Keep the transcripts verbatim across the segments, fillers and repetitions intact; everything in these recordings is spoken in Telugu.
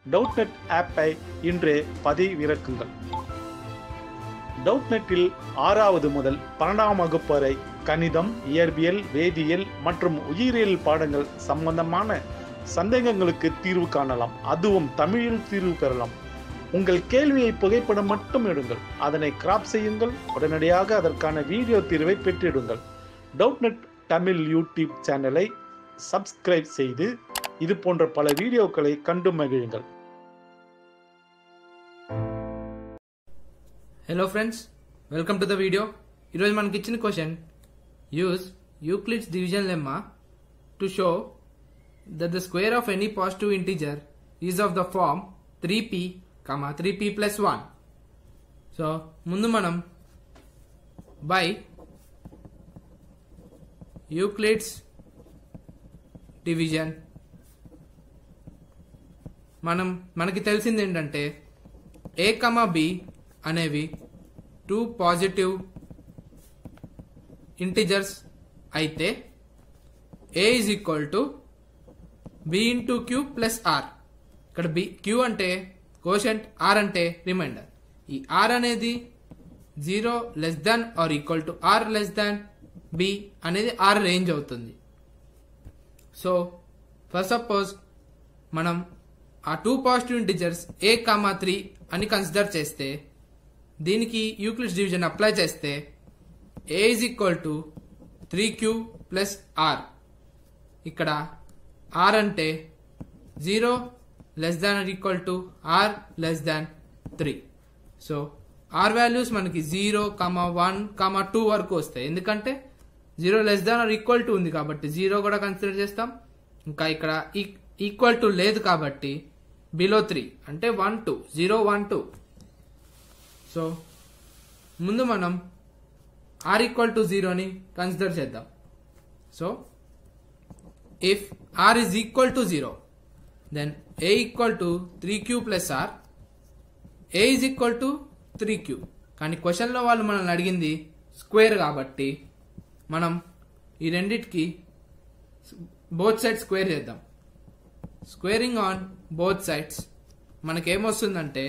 டவுட்நெட் ஆப்பை இன்றே பதிவிறக்குங்கள். டவுட்நெட்டில் ஆறாவது முதல் பன்னெண்டாம் வகுப்பு வரை கணிதம், இயற்பியல், வேதியியல் மற்றும் உயிரியல் பாடங்கள் சம்பந்தமான சந்தேகங்களுக்கு தீர்வு காணலாம். அதுவும் தமிழில் தீர்வு பெறலாம். உங்கள் கேள்வியை புகைப்படம் மட்டும் எடுங்கள், அதனை கிராப் செய்யுங்கள், உடனடியாக அதற்கான வீடியோ தீர்வை பெற்றிடுங்கள். டவுட்நெட் தமிழ் யூடியூப் சேனலை சப்ஸ்கிரைப் செய்து இது போன்ற பல வீடியோக்களை கண்டு மகிழுங்கள். Hello friends, welcome to the video. ఈరోజు మనకి ఇచ్చిన question, use Euclid's division lemma to show that the square of any positive integer is of the form three p, three p plus one. So ముందు మనం by యూక్లిడ్స్ డివిజన్ మనం మనకి తెలిసింది ఏంటంటే a, b అనేవి టూ పాజిటివ్ ఇంటిజర్స్ అయితే a is equal to b into q plus r. ఇక్కడ b q అంటే కోషంట్, r అంటే రిమైండర్. ఈ r అనేది zero less than or equal to r less than b అనేది r రేంజ్ అవుతుంది. సో ఫస్ట్ సపోజ్ మనం ఆ two positive integers a, three అని కన్సిడర్ చేస్తే, దీనికి యూక్లిడ్స్ డివిజన్ అప్లై చేస్తే a is equal to three q plus r. ఇక్కడ r అంటే zero less than or equal to r less than three. So r values మనకి zero comma one comma two వరకు వస్తాయి. ఎందుకంటే zero less than or equal to ఉంది కాబట్టి జీరో కూడా కన్సిడర్ చేస్తాం. ఇంకా ఇక్కడ ఈక్వల్ టు లేదు కాబట్టి బిలో త్రీ అంటే one two, zero one two. So ముందు మనం ఆర్ ఈక్వల్ టు జీరోని కన్సిడర్ చేద్దాం. So if r is equal to zero, then a equal to three q plus r, a is equal to three q. కానీ క్వశ్చన్లో వాళ్ళు మనల్ని అడిగింది స్క్వేర్ కాబట్టి మనం ఈ రెండిటికి బోత్ సైడ్స్ స్క్వేర్ చేద్దాం. స్క్వేరింగ్ ఆన్ బోత్ సైడ్స్ మనకేమొస్తుందంటే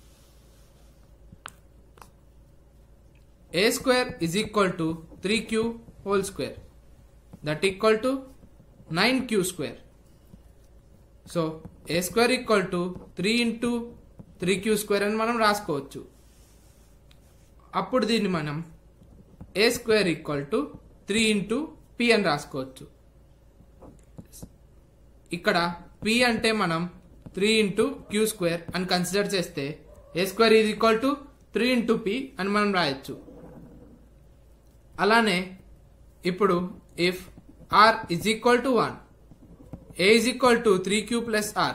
a square is equal to three q whole square, that equal to nine q square. So a square equal to three into three q square అని మనం రాసుకోవచ్చు. అప్పుడు దీన్ని మనం a square equal to three into p అని రాసుకోవచ్చు. ఇక్కడ p అంటే మనం త్రీ into q square అని కన్సిడర్ చేస్తే a square is equal to three into p అని మనం రాయొచ్చు. అలానే ఇప్పుడు if r is equal to one, a is equal to three q plus r,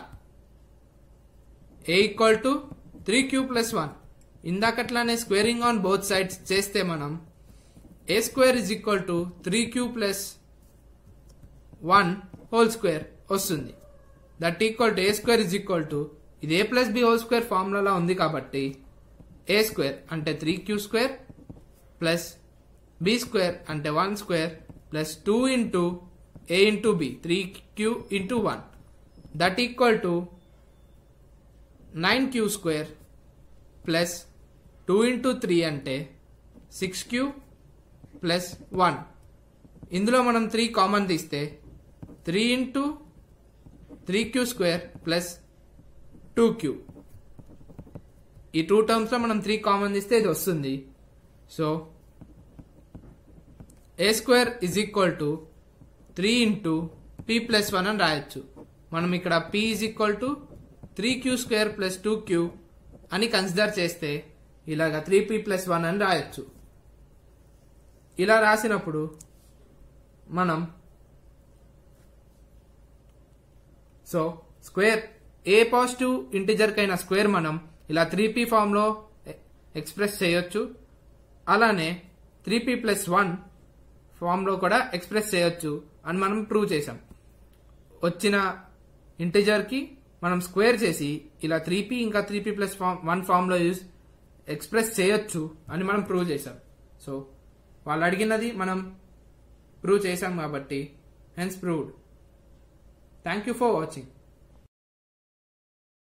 a equal to three q plus one. ఇందాకట్లానే స్క్వేరింగ్ ఆన్ బోత్ సైడ్స్ చేస్తే మనం a square is equal to three q plus one whole square వస్తుంది. That equal to a square is equal to, ఇది a plus b whole square ఫార్ములాలో ఉంది కాబట్టి a square అంటే three q square plus b square అంటే one square plus two into a into b, three q into one, that equal to nine q square plus two into three అంటే సిక్స్ క్యూ ప్లస్ వన్. ఇందులో మనం త్రీ కామన్ తీస్తే three into three q square plus two q. ఈ టూ టర్మ్స్లో మనం త్రీ కామన్ తీస్తే ఇది వస్తుంది. So a square is equal to three into p plus one అని రాయొచ్చు. మనం ఇక్కడ p is equal to three q square plus two q అని కన్సిడర్ చేస్తే ఇలాగా త్రీ పీ ప్లస్ వన్ అని రాయొచ్చు. ఇలా రాసినప్పుడు మనం so square a positive integer కైనా స్క్వేర్ మనం ఇలా త్రీ పీ ఫామ్లో ఎక్స్ప్రెస్ చేయొచ్చు. అలానే త్రీ పీ ప్లస్ వన్ ఫామ్లో కూడా ఎక్స్ప్రెస్ చేయొచ్చు అని మనం ప్రూవ్ చేసాం. వచ్చిన ఇంటిజర్కి మనం స్క్వేర్ చేసి ఇలా త్రీ పీ ఇంకా three p plus form one ఫామ్లో యూజ్ ఎక్స్ప్రెస్ చేయొచ్చు అని మనం ప్రూవ్ చేసాం. సో వాళ్ళు అడిగినది మనం ప్రూవ్ చేసాం కాబట్టి hence proved. Thank you for watching.